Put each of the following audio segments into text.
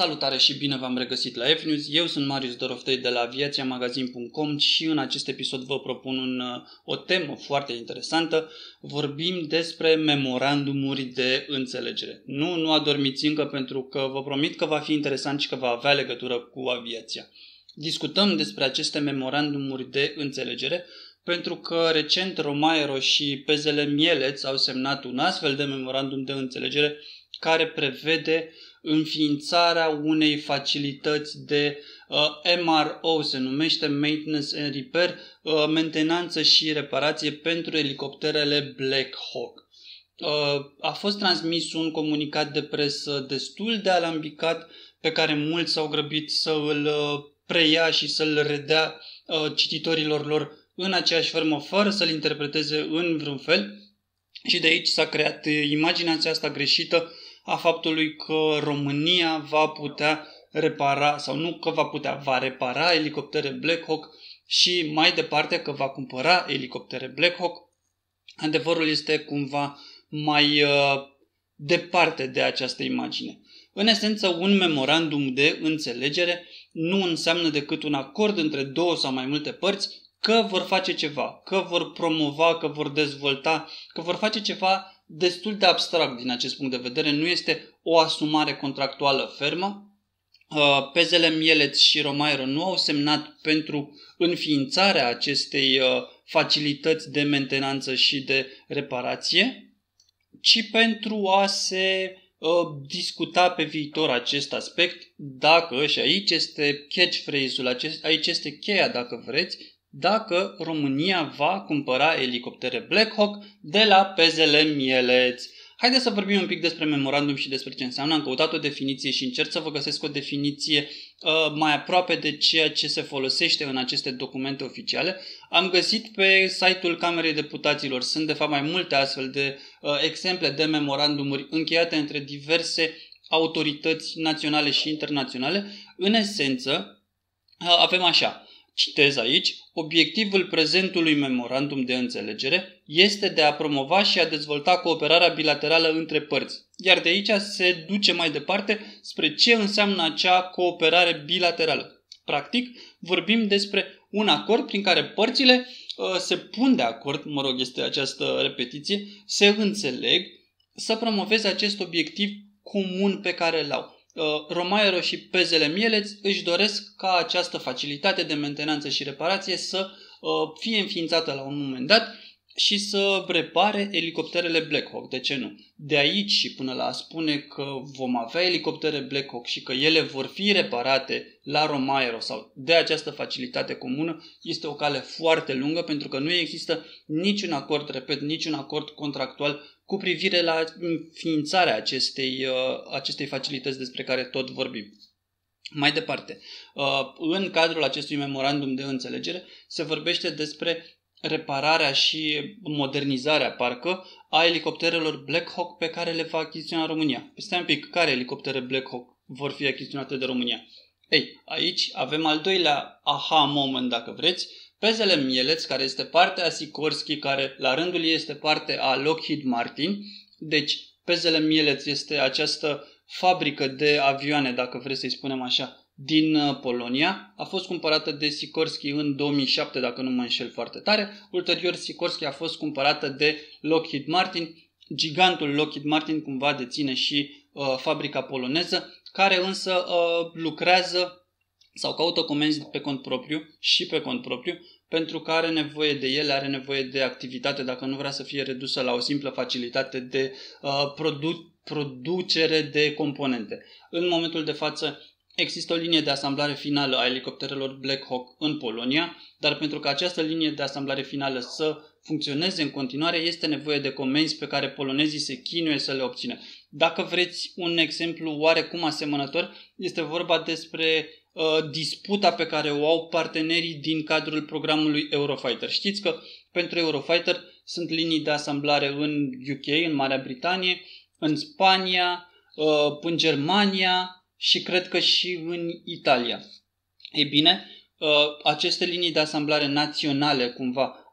Salutare și bine v-am regăsit la F-News. Eu sunt Marius Doroftei de la aviațiamagazin.com și în acest episod vă propun o temă foarte interesantă. Vorbim despre memorandumuri de înțelegere. Nu adormiți încă, pentru că vă promit că va fi interesant și că va avea legătură cu aviația. Discutăm despre aceste memorandumuri de înțelegere pentru că recent Romaero și PZL Mielec au semnat un astfel de memorandum de înțelegere care prevede înființarea unei facilități de MRO, se numește Maintenance and Repair, mentenanță și reparație pentru elicopterele Black Hawk. A fost transmis un comunicat de presă destul de alambicat pe care mulți s-au grăbit să îl preia și să-l redea cititorilor lor în aceeași formă, fără să-l interpreteze în vreun fel, și de aici s-a creat imaginea aceasta greșită a faptului că România va putea repara, sau nu că va putea, va repara elicoptere Black Hawk și mai departe că va cumpăra elicoptere Black Hawk. Adevărul este cumva mai departe de această imagine. În esență, un memorandum de înțelegere nu înseamnă decât un acord între două sau mai multe părți că vor face ceva, că vor promova, că vor dezvolta, că vor face ceva destul de abstract din acest punct de vedere. Nu este o asumare contractuală fermă. PZL Mielec și Romaero nu au semnat pentru înființarea acestei facilități de mentenanță și de reparație, ci pentru a se discuta pe viitor acest aspect, dacă, și aici este catchphrase-ul, aici este cheia dacă vreți, dacă România va cumpăra elicoptere Black Hawk de la PZL Mielec. Haideți să vorbim un pic despre memorandum și despre ce înseamnă. Am căutat o definiție și încerc să vă găsesc o definiție mai aproape de ceea ce se folosește în aceste documente oficiale. Am găsit pe site-ul Camerei Deputaților. Sunt de fapt mai multe astfel de exemple de memorandumuri încheiate între diverse autorități naționale și internaționale. În esență, avem așa. Citez aici: obiectivul prezentului memorandum de înțelegere este de a promova și a dezvolta cooperarea bilaterală între părți. Iar de aici se duce mai departe spre ce înseamnă acea cooperare bilaterală. Practic, vorbim despre un acord prin care părțile se pun de acord, este această repetiție, se înțeleg să promoveze acest obiectiv comun pe care îl au. Romaero și PZL Mielec își doresc ca această facilitate de mentenanță și reparație să fie înființată la un moment dat și să repare elicopterele Black Hawk. De ce nu? De aici și până la a spune că vom avea elicoptere Black Hawk și că ele vor fi reparate la Romaero sau de această facilitate comună este o cale foarte lungă, pentru că nu există niciun acord, repet, niciun acord contractual cu privire la înființarea acestei facilități despre care tot vorbim. Mai departe, în cadrul acestui memorandum de înțelegere se vorbește despre repararea și modernizarea, parcă, a elicopterelor Black Hawk pe care le va achiziționa România. Stai un pic, care elicoptere Black Hawk vor fi achiziționate de România? Ei, aici avem al doilea aha moment, dacă vreți. PZL Mielec, care este parte a Sikorsky, care la rândul ei este parte a Lockheed Martin. Deci, PZL Mielec este această fabrică de avioane, dacă vreți să-i spunem așa, din Polonia. A fost cumpărată de Sikorsky în 2007, dacă nu mă înșel foarte tare. Ulterior, Sikorsky a fost cumpărată de Lockheed Martin. Gigantul Lockheed Martin cumva deține și fabrica poloneză, care însă lucrează sau caută comenzi pe cont propriu și pe cont propriu, pentru că are nevoie de ele, are nevoie de activitate dacă nu vrea să fie redusă la o simplă facilitate de producere de componente. În momentul de față există o linie de asamblare finală a elicopterelor Black Hawk în Polonia, dar pentru că această linie de asamblare finală să funcționeze în continuare, este nevoie de comenzi pe care polonezii se chinuie să le obțină. Dacă vreți un exemplu oarecum asemănător, este vorba despre disputa pe care o au partenerii din cadrul programului Eurofighter. Știți că pentru Eurofighter sunt linii de asamblare în UK, în Marea Britanie, în Spania, în Germania și cred că și în Italia. Ei bine, aceste linii de asamblare naționale cumva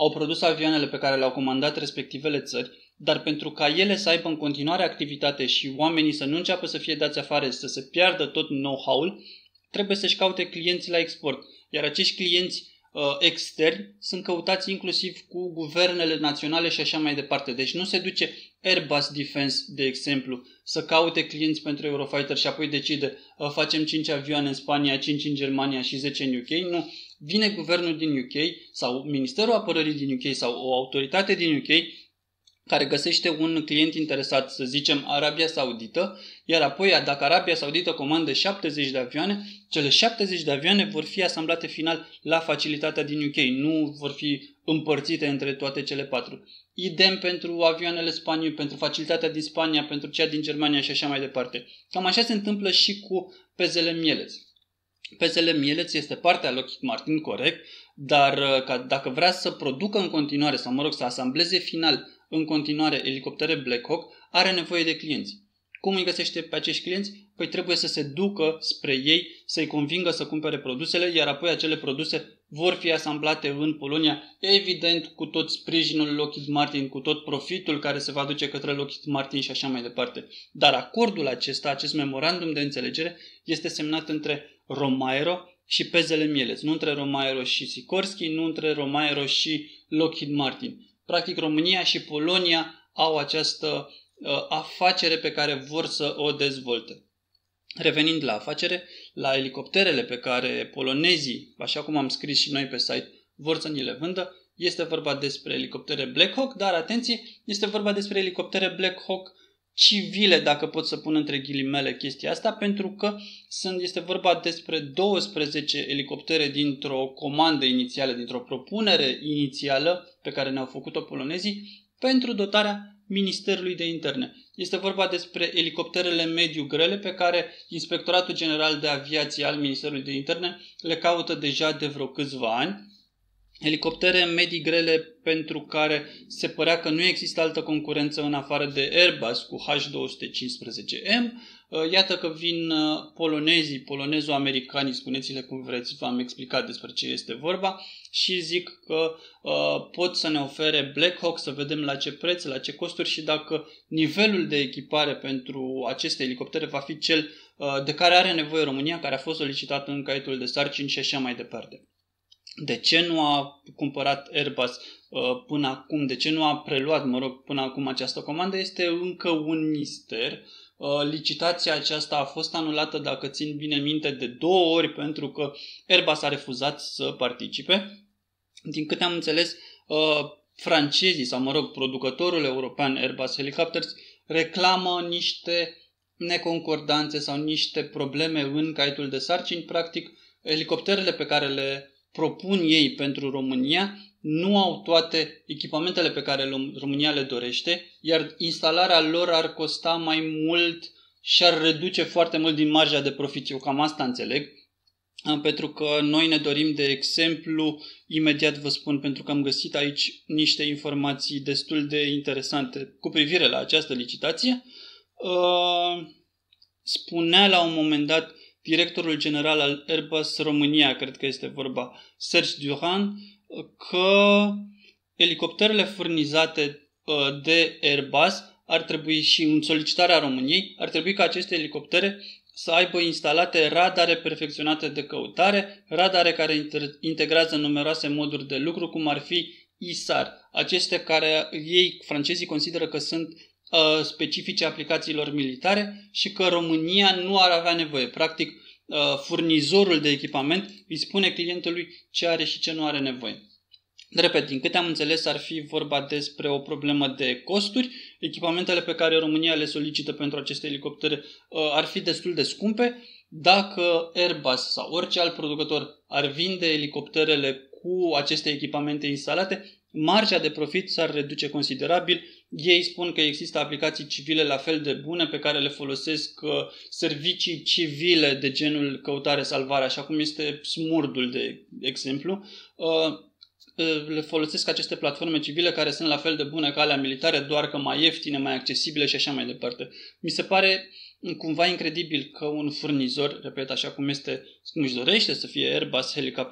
au produs avioanele pe care le-au comandat respectivele țări, dar pentru ca ele să aibă în continuare activitate și oamenii să nu înceapă să fie dați afară, să se piardă tot know-how-ul, trebuie să-și caute clienți la export. Iar acești clienți externi sunt căutați inclusiv cu guvernele naționale și așa mai departe. Deci nu se duce Airbus Defense, de exemplu, să caute clienți pentru Eurofighter și apoi decide facem 5 avioane în Spania, 5 în Germania și 10 în UK. Nu. Vine guvernul din UK sau Ministerul Apărării din UK sau o autoritate din UK care găsește un client interesat, să zicem Arabia Saudită, iar apoi dacă Arabia Saudită comandă 70 de avioane, cele 70 de avioane vor fi asamblate final la facilitatea din UK, nu vor fi împărțite între toate cele 4. Idem pentru avioanele Spaniei, pentru facilitatea din Spania, pentru cea din Germania și așa mai departe. Cam așa se întâmplă și cu pezele Mieleț. Pezele Mieleț este partea Lockheed Martin, corect, dar dacă vrea să producă în continuare, sau să asambleze final în continuare elicoptere Black Hawk, are nevoie de clienți. Cum îi găsește pe acești clienți? Păi trebuie să se ducă spre ei, să-i convingă să cumpere produsele, iar apoi acele produse vor fi asamblate în Polonia, evident cu tot sprijinul Lockheed Martin, cu tot profitul care se va duce către Lockheed Martin și așa mai departe. Dar acordul acesta, acest memorandum de înțelegere, este semnat între Romaero și pezele Mieleț, nu între Romaero și Sikorsky, nu între Romaero și Lockheed Martin. Practic România și Polonia au această afacere pe care vor să o dezvolte. Revenind la afacere, la elicopterele pe care polonezii, așa cum am scris și noi pe site, vor să ni le vândă, este vorba despre elicoptere Black Hawk, dar atenție, este vorba despre elicoptere Black Hawk civile, dacă pot să pun între ghilimele chestia asta, pentru că este vorba despre 12 elicoptere dintr-o comandă inițială, dintr-o propunere inițială pe care ne-au făcut-o polonezii pentru dotarea Ministerului de Interne. Este vorba despre elicopterele mediu grele pe care Inspectoratul General de Aviație al Ministerului de Interne le caută deja de vreo câțiva ani. Elicoptere medii grele pentru care se părea că nu există altă concurență în afară de Airbus cu H215M. Iată că vin polonezii, polonezo-americanii, spuneți-le cum vreți, v-am explicat despre ce este vorba și zic că pot să ne ofere Black Hawk, să vedem la ce preț, la ce costuri și dacă nivelul de echipare pentru aceste elicoptere va fi cel de care are nevoie România, care a fost solicitat în caietul de sarcini și așa mai departe. De ce nu a cumpărat Airbus până acum, de ce nu a preluat, până acum această comandă, este încă un mister. Licitația aceasta a fost anulată, dacă țin bine minte, de 2 ori pentru că Airbus a refuzat să participe. Din câte am înțeles, francezii sau, producătorul european Airbus Helicopters reclamă niște neconcordanțe sau niște probleme în caietul de sarcini. Practic, elicopterele pe care le propun ei pentru România nu au toate echipamentele pe care România le dorește, iar instalarea lor ar costa mai mult și ar reduce foarte mult din marja de profit. Eu cam asta înțeleg, pentru că noi ne dorim, de exemplu, imediat vă spun, pentru că am găsit aici niște informații destul de interesante cu privire la această licitație, spunea la un moment dat directorul general al Airbus România, cred că este vorba, Serge Durand, că elicopterele furnizate de Airbus ar trebui și în solicitarea României, ar trebui ca aceste elicoptere să aibă instalate radare perfecționate de căutare, radare care integrează numeroase moduri de lucru, cum ar fi ISAR, aceste care ei, francezii, consideră că sunt specifice aplicațiilor militare și că România nu ar avea nevoie. Practic, furnizorul de echipament îi spune clientului ce are și ce nu are nevoie. Repet, din câte am înțeles, ar fi vorba despre o problemă de costuri. Echipamentele pe care România le solicită pentru aceste elicoptere ar fi destul de scumpe. Dacă Airbus sau orice alt producător ar vinde elicopterele cu aceste echipamente instalate, marja de profit s-ar reduce considerabil. Ei spun că există aplicații civile la fel de bune pe care le folosesc servicii civile de genul căutare-salvare, așa cum este Smurdul, de exemplu. Le folosesc aceste platforme civile care sunt la fel de bune ca alea militare, doar că mai ieftine, mai accesibile și așa mai departe. Mi se pare cumva incredibil că un furnizor, repet, așa cum își dorește să fie Airbus Helicopters,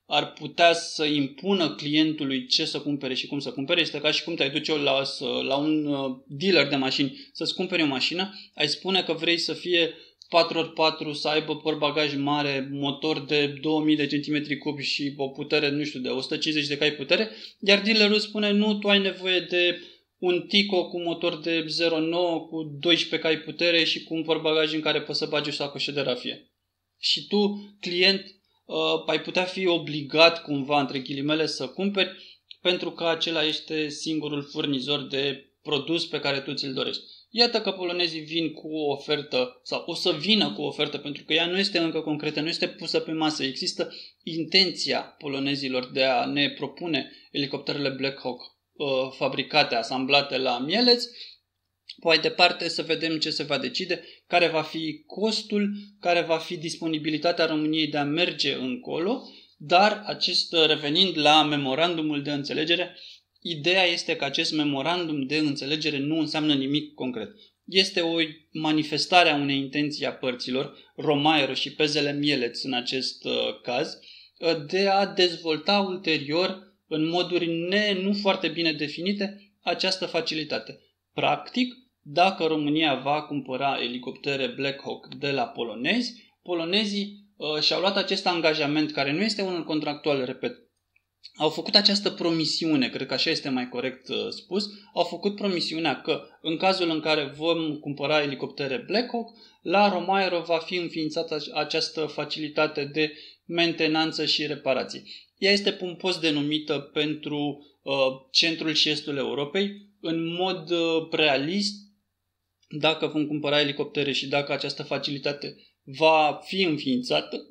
ar putea să impună clientului ce să cumpere și cum să cumpere. Este ca și cum te-ai duce la un dealer de mașini să-ți cumperi o mașină, ai spune că vrei să fie 4x4, să aibă portbagaj mare, motor de 2000 de centimetri cubi și o putere, nu știu, de 150 de cai putere, iar dealerul spune nu, tu ai nevoie de un Tico cu motor de 0,9 cu 12 cai putere și cu un portbagaj în care poți să bagi o sacoșă de rafie. Și tu, client, ai putea fi obligat cumva, între ghilimele, să cumperi pentru că acela este singurul furnizor de produs pe care tu ți-l dorești. Iată că polonezii vin cu o ofertă sau o să vină cu o ofertă pentru că ea nu este încă concretă, nu este pusă pe masă. Există intenția polonezilor de a ne propune elicopterele Black Hawk fabricate, asamblate la Mielec. Mai departe să vedem ce se va decide, care va fi costul, care va fi disponibilitatea României de a merge încolo, dar revenind la memorandumul de înțelegere, ideea este că acest memorandum de înțelegere nu înseamnă nimic concret. Este o manifestare a unei intenții a părților, Romaero și Pezele Mielec în acest caz, de a dezvolta ulterior, în moduri nu foarte bine definite, această facilitate. Practic, dacă România va cumpăra elicoptere Black Hawk de la polonezi, polonezii și-au luat acest angajament, care nu este unul contractual, repet, au făcut această promisiune, cred că așa este mai corect spus, au făcut promisiunea că în cazul în care vom cumpăra elicoptere Black Hawk, la Romaero va fi înființată această facilitate de mentenanță și reparații. Ea este pompos denumită pentru centrul și estul Europei. În mod realist, dacă vom cumpăra elicoptere și dacă această facilitate va fi înființată,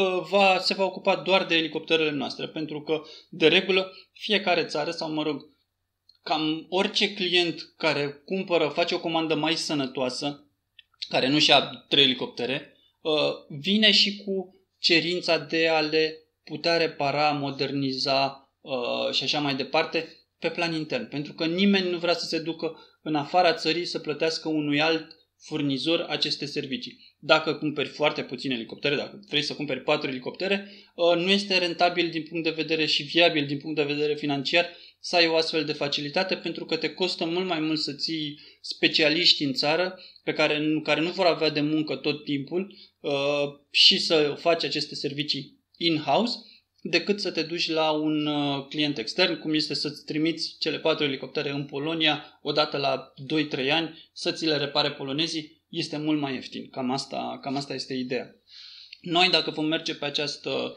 se va ocupa doar de elicopterele noastre, pentru că, de regulă, fiecare țară, sau mă rog, cam orice client care face o comandă mai sănătoasă, care nu-și ia 3 elicoptere, vine și cu cerința de a le putea repara, moderniza și așa mai departe pe plan intern. Pentru că nimeni nu vrea să se ducă în afara țării să plătească unui alt furnizor aceste servicii. Dacă cumperi foarte puține elicoptere, dacă vrei să cumperi 4 elicoptere, nu este rentabil din punct de vedere și viabil din punct de vedere financiar să ai o astfel de facilitate, pentru că te costă mult mai mult să ții specialiști în țară care nu vor avea de muncă tot timpul și să faci aceste servicii in-house, decât să te duci la un client extern, cum este să-ți trimiți cele 4 elicoptere în Polonia odată la 2-3 ani, să ți le repare polonezii, este mult mai ieftin. Cam asta este ideea. Noi, dacă vom merge pe această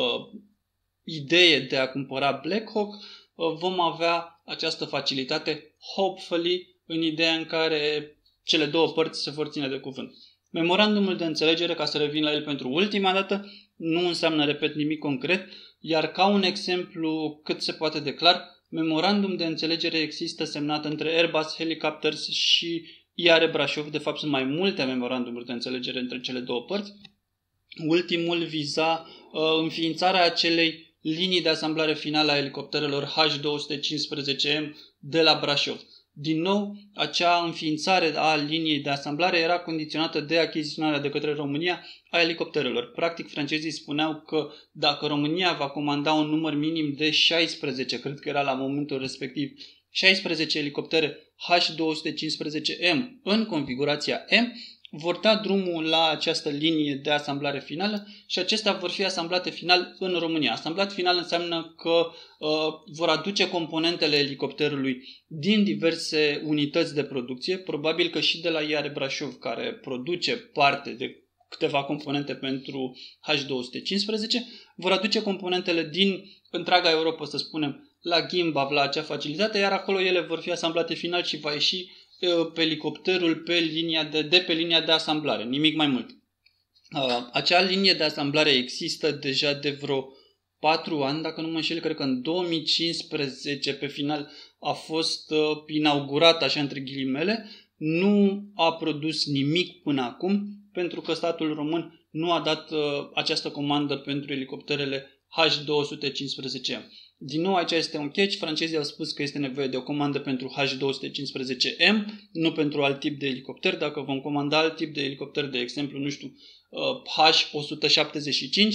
idee de a cumpăra Black Hawk, vom avea această facilitate, hopefully, în ideea în care cele două părți se vor ține de cuvânt. Memorandumul de înțelegere, ca să revin la el pentru ultima dată, nu înseamnă, repet, nimic concret, iar ca un exemplu cât se poate de clar, memorandum de înțelegere există semnat între Airbus Helicopters și IARE Brașov. De fapt, sunt mai multe memorandumuri de înțelegere între cele două părți. Ultimul viza înființarea acelei linii de asamblare finală a elicopterelor H215M de la Brașov. Din nou, acea înființare a liniei de asamblare era condiționată de achiziționarea de către România a elicopterelor. Practic, francezii spuneau că dacă România va comanda un număr minim de 16, cred că era la momentul respectiv, 16 elicoptere H215M în configurația M, vor da drumul la această linie de asamblare finală și acestea vor fi asamblate final în România. Asamblat final înseamnă că vor aduce componentele elicopterului din diverse unități de producție, probabil că și de la IARE Brașov, care produce parte de câteva componente pentru H215, vor aduce componentele din întreaga Europa, să spunem, la Gimbav, la acea facilitate, iar acolo ele vor fi asamblate final și va ieși pe elicopterul de pe linia de asamblare, nimic mai mult. Acea linie de asamblare există deja de vreo 4 ani, dacă nu mă înșel, cred că în 2015 pe final a fost inaugurată, așa între ghilimele, nu a produs nimic până acum, pentru că statul român nu a dat această comandă pentru elicopterele H215M. Din nou, aici este un catch. Francezii au spus că este nevoie de o comandă pentru H215M, nu pentru alt tip de elicopter. Dacă vom comanda alt tip de elicopter, de exemplu, nu știu, H175,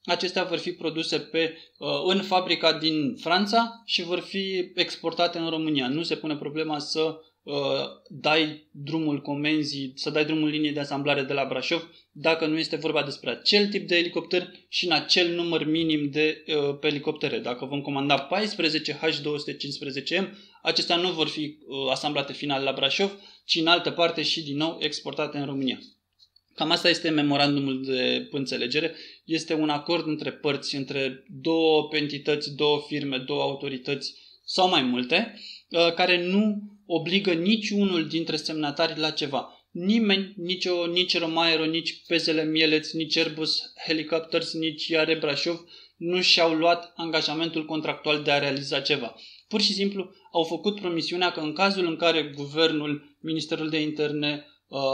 acestea vor fi produse în fabrica din Franța și vor fi exportate în România. Nu se pune problema să dai drumul comenzii, să dai drumul liniei de asamblare de la Brașov dacă nu este vorba despre acel tip de elicopter și în acel număr minim de elicoptere. Dacă vom comanda 14 H215M, acestea nu vor fi asamblate final la Brașov, ci în altă parte și din nou exportate în România. Cam asta este memorandumul de înțelegere. Este un acord între părți, între două entități, două firme, două autorități sau mai multe, care nu obligă niciunul dintre semnatari la ceva. Nimeni, nici Romaero, nici PZL Mielec, nici Airbus Helicopters, nici IAR Brașov nu și-au luat angajamentul contractual de a realiza ceva. Pur și simplu au făcut promisiunea că în cazul în care guvernul, Ministerul de Interne,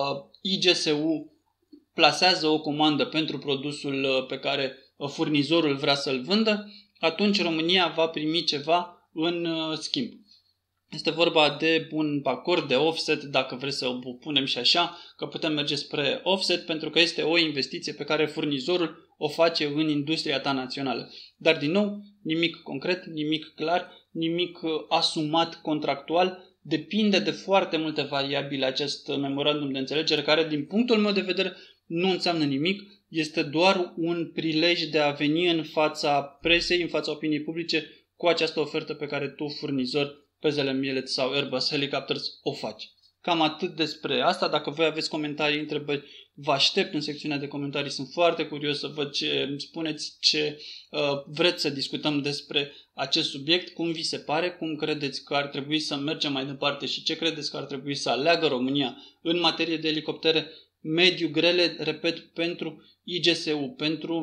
IGSU plasează o comandă pentru produsul pe care furnizorul vrea să-l vândă, atunci România va primi ceva în schimb. Este vorba de un acord de offset, dacă vreți să o punem și așa, că putem merge spre offset pentru că este o investiție pe care furnizorul o face în industria ta națională. Dar din nou, nimic concret, nimic clar, nimic asumat contractual. Depinde de foarte multe variabile acest memorandum de înțelegere care, din punctul meu de vedere, nu înseamnă nimic. Este doar un prilej de a veni în fața presei, în fața opiniei publice cu această ofertă pe care tu, furnizor, PZL Mielec sau Airbus Helicopters, o faci. Cam atât despre asta. Dacă voi aveți comentarii, întrebări, vă aștept în secțiunea de comentarii. Sunt foarte curios să văd ce îmi spuneți, ce vreți să discutăm despre acest subiect, cum vi se pare, cum credeți că ar trebui să mergem mai departe și ce credeți că ar trebui să aleagă România în materie de elicoptere mediu grele, repet, pentru IGSU,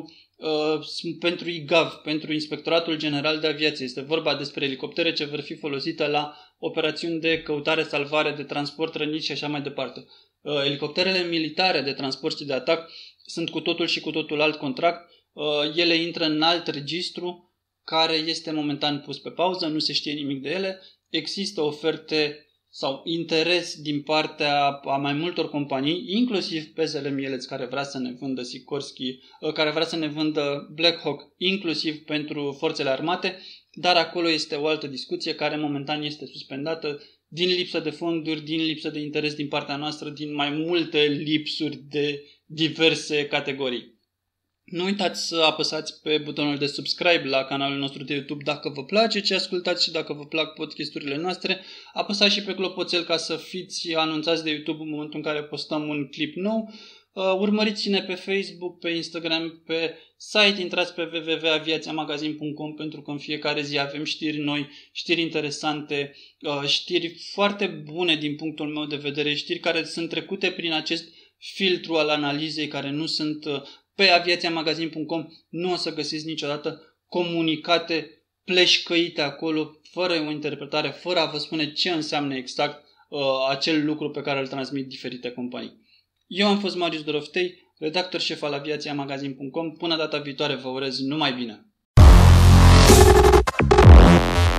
pentru IGAV, pentru Inspectoratul General de Aviație. Este vorba despre elicoptere ce vor fi folosite la operațiuni de căutare, salvare, de transport, răniți și așa mai departe. Elicopterele militare de transport și de atac sunt cu totul și cu totul alt contract. Ele intră în alt registru care este momentan pus pe pauză, nu se știe nimic de ele. Există oferte sau interes din partea a mai multor companii, inclusiv PZL Mielec, care vrea să ne vândă Sikorsky, care vrea să ne vândă Black Hawk, inclusiv pentru forțele armate, dar acolo este o altă discuție care momentan este suspendată din lipsă de fonduri, din lipsă de interes din partea noastră, din mai multe lipsuri de diverse categorii. Nu uitați să apăsați pe butonul de subscribe la canalul nostru de YouTube dacă vă place ce ascultați și dacă vă plac podcasturile noastre. Apăsați și pe clopoțel ca să fiți anunțați de YouTube în momentul în care postăm un clip nou. Urmăriți-ne pe Facebook, pe Instagram, pe site, intrați pe www.aviațiamagazin.com pentru că în fiecare zi avem știri noi, știri interesante, știri foarte bune din punctul meu de vedere, știri care sunt trecute prin acest filtru al analizei, care nu sunt pe aviațiamagazin.com, nu o să găsiți niciodată comunicate pleșcăite acolo, fără o interpretare, fără a vă spune ce înseamnă exact acel lucru pe care îl transmit diferite companii. Eu am fost Marius Doroftei, redactor șef al aviațiamagazin.com. Până data viitoare vă urez numai bine!